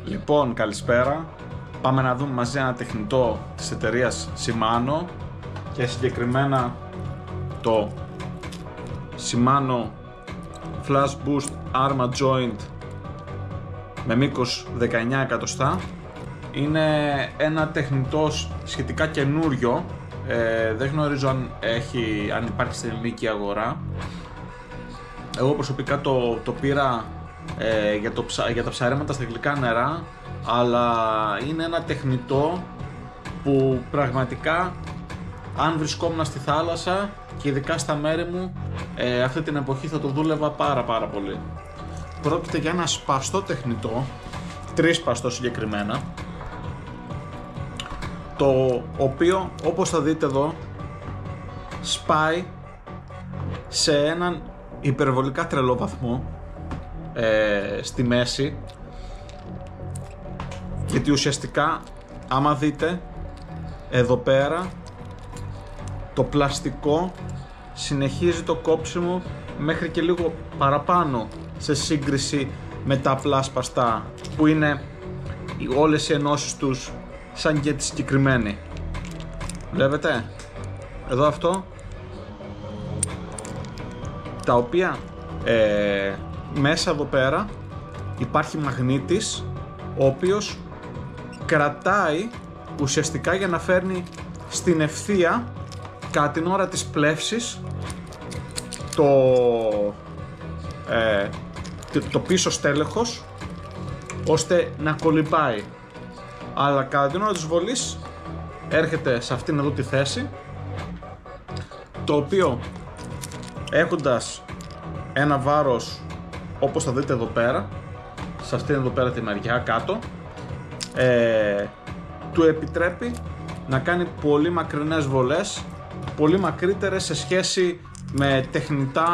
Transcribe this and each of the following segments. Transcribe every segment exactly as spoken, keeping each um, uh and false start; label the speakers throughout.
Speaker 1: Λοιπόν, καλησπέρα. Πάμε να δούμε μαζί ένα τεχνητό της εταιρείας Shimano και συγκεκριμένα το Shimano Flash Boost Arma Joint με μήκος δεκαεννιά εκατοστά. Είναι ένα τεχνητό σχετικά καινούριο, ε, δεν γνωρίζω αν, έχει, αν υπάρχει στην ελληνική αγορά. Εγώ προσωπικά το, το πήρα ε, για, το, για τα ψαρέματα στα γλυκά νερά, αλλά είναι ένα τεχνητό που πραγματικά αν βρισκόμουν στη θάλασσα και ειδικά στα μέρη μου ε, αυτή την εποχή θα το δούλευα πάρα πάρα πολύ. Πρόκειται για ένα σπαστό τεχνητό, τρίσπαστο συγκεκριμένα, το οποίο όπως θα δείτε εδώ σπάει σε έναν υπερβολικά τρελό βαθμό ε, στη μέση, γιατί ουσιαστικά άμα δείτε εδώ πέρα το πλαστικό συνεχίζει το κόψιμο μέχρι και λίγο παραπάνω σε σύγκριση με τα απλά σπαστά που είναι όλες οι ενώσεις τους σαν και τη συγκεκριμένη. Βλέπετε εδώ αυτό, τα οποία ε, μέσα εδώ πέρα υπάρχει μαγνήτης ο οποίος κρατάει ουσιαστικά για να φέρνει στην ευθεία κατά την ώρα της πλεύσης το, ε, το πίσω στέλεχος ώστε να κολυμπάει, αλλά κατά την ώρα της βολής έρχεται σε αυτήν εδώ τη θέση, το οποίο έχοντας ένα βάρος όπως θα δείτε εδώ πέρα, σε αυτήν εδώ πέρα τη μεριά κάτω, ε, του επιτρέπει να κάνει πολύ μακρινές βολές, πολύ μακρύτερες σε σχέση με τεχνητά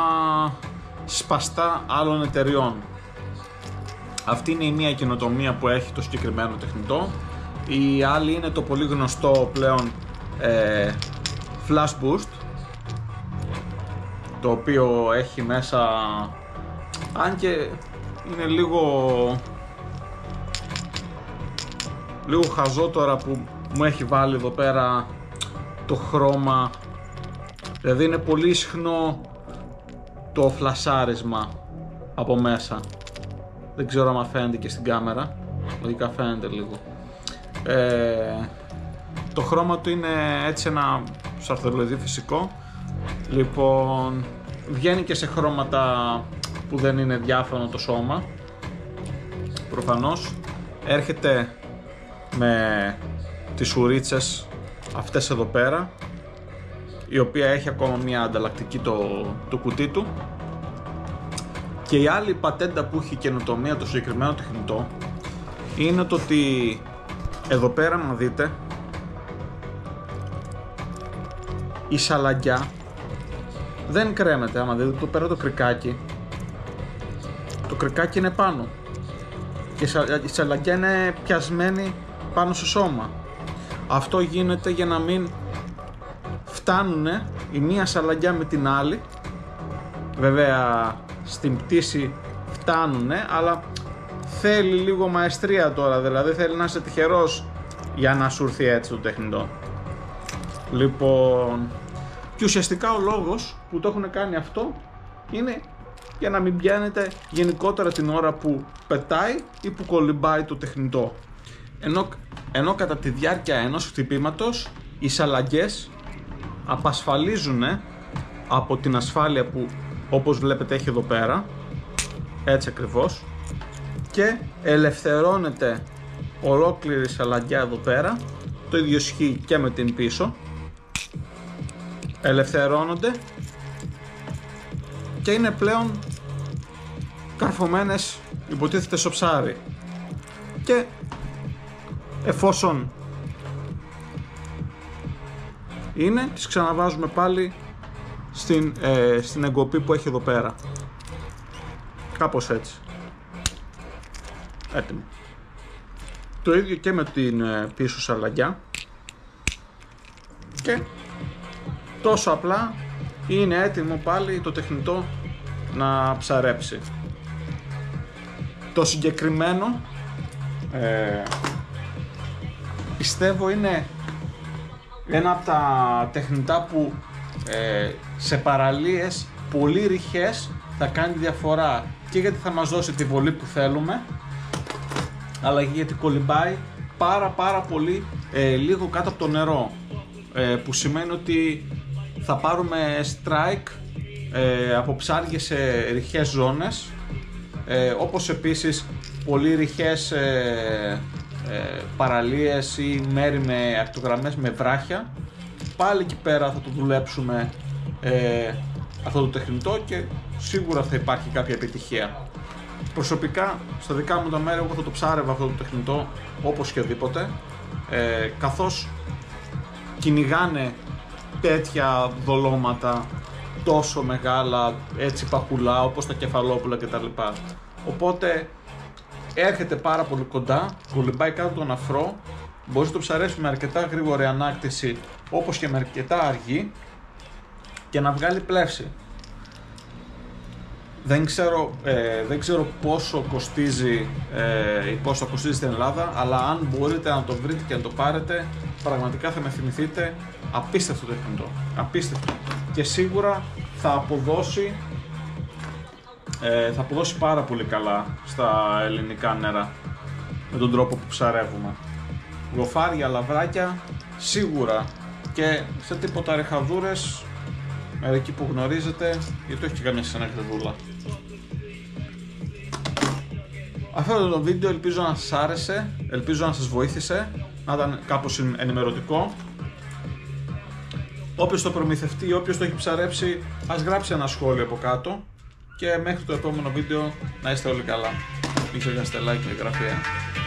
Speaker 1: σπαστά άλλων εταιριών. Αυτή είναι η μία καινοτομία που έχει το συγκεκριμένο τεχνητό. Η άλλη είναι το πολύ γνωστό πλέον ε, Flash Boost, το οποίο έχει μέσα, αν και είναι λίγο λίγο χαζό τώρα που μου έχει βάλει εδώ πέρα το χρώμα, δηλαδή είναι πολύ ισχνό το φλασάρισμα από μέσα. Δεν ξέρω αν φαίνεται και στην κάμερα, λογικά φαίνεται λίγο. Ε, το χρώμα του είναι έτσι ένα σαρθολοειδή φυσικό. Λοιπόν, βγαίνει και σε χρώματα που δεν είναι διάφανο το σώμα. Προφανώς έρχεται με τις ουρίτσες αυτές εδώ πέρα, η οποία έχει ακόμα μια ανταλλακτική το, το κουτί του. Και η άλλη πατέντα που έχει καινοτομία το συγκεκριμένο τεχνητό είναι το ότι εδώ πέρα να δείτε η σαλαγκιά δεν κρέμεται. Άμα δείτε εδώ πέρα το κρικάκι, το κρικάκι είναι πάνω και η σαλαγκιά είναι πιασμένη πάνω στο σώμα. Αυτό γίνεται για να μην φτάνουν η μία σαλαγκιά με την άλλη. Βέβαια στην πτήση φτάνουνε, αλλά θέλει λίγο μαεστρία τώρα, δηλαδή θέλει να είσαι τυχερός για να σου έρθει έτσι το τεχνητό. Λοιπόν, και ουσιαστικά ο λόγος που το έχουν κάνει αυτό είναι για να μην πιάνετε γενικότερα την ώρα που πετάει ή που κολυμπάει το τεχνητό. Ενώ, ενώ κατά τη διάρκεια ενός χτυπήματος οι σαλαγκές απασφαλίζουν από την ασφάλεια που όπως βλέπετε έχει εδώ πέρα, έτσι ακριβώς, και ελευθερώνεται ολόκληρη σαλαγκιά εδώ πέρα. Το ίδιο ισχύει και με την πίσω, ελευθερώνονται και είναι πλέον καρφωμένες, υποτίθεται, στο ψάρι. Και εφόσον είναι, τις ξαναβάζουμε πάλι στην, ε, στην εγκοπή που έχει εδώ πέρα, κάπως έτσι, έτοιμο. Το ίδιο και με την ε, πίσω σαλαγκιά, και τόσο απλά είναι έτοιμο πάλι το τεχνητό να ψαρέψει. Το συγκεκριμένο Ε, πιστεύω είναι ένα από τα τεχνητά που ε, σε παραλίες πολύ ρηχές θα κάνει διαφορά, και γιατί θα μας δώσει τη βολή που θέλουμε, αλλά και γιατί κολυμπάει πάρα πάρα πολύ ε, λίγο κάτω από το νερό, ε, που σημαίνει ότι θα πάρουμε strike ε, από ψάρια σε ρηχές ζώνες, ε, όπως επίσης πολύ ρηχές ε, ε, παραλίες ή μέρη με ακτογραμμές με βράχια. Πάλι εκεί πέρα θα το δουλέψουμε ε, αυτό το τεχνητό και σίγουρα θα υπάρχει κάποια επιτυχία. Προσωπικά, στα δικά μου τα μέρη, εγώ θα το ψάρευα αυτό το τεχνητό όπως και οδήποτε, ε, καθώς κυνηγάνε τέτοια δολώματα τόσο μεγάλα, έτσι παχουλά, όπως τα κεφαλόπουλα κτλ. Οπότε έρχεται πάρα πολύ κοντά, κολυμπάει κάτω τον αφρό, μπορείς να το ψαρέψεις με αρκετά γρήγορη ανάκτηση, όπως και με αρκετά αργή, και να βγάλει πλεύση. Δεν ξέρω, ε, δεν ξέρω πόσο κοστίζει, ε, πόσο κοστίζει στην Ελλάδα, αλλά αν μπορείτε να το βρείτε και να το πάρετε, πραγματικά θα με θυμηθείτε. Απίστευτο τεχνητό, απίστευτο, και σίγουρα θα αποδώσει, ε, θα αποδώσει πάρα πολύ καλά στα ελληνικά νερά με τον τρόπο που ψαρεύουμε. Γοφάρια, λαβράκια, σίγουρα, και σε τίποτα ρεχαδούρες, μερικοί που γνωρίζετε, γιατί όχι και καμιά συνεχιδούλα. Αυτό το βίντεο ελπίζω να σας άρεσε, ελπίζω να σας βοήθησε, να ήταν κάπως ενημερωτικό. Όποιος το προμηθευτεί ή όποιος το έχει ψαρέψει, ας γράψει ένα σχόλιο από κάτω, και μέχρι το επόμενο βίντεο να είστε όλοι καλά. Πήξε για στελάκι και γραφεία.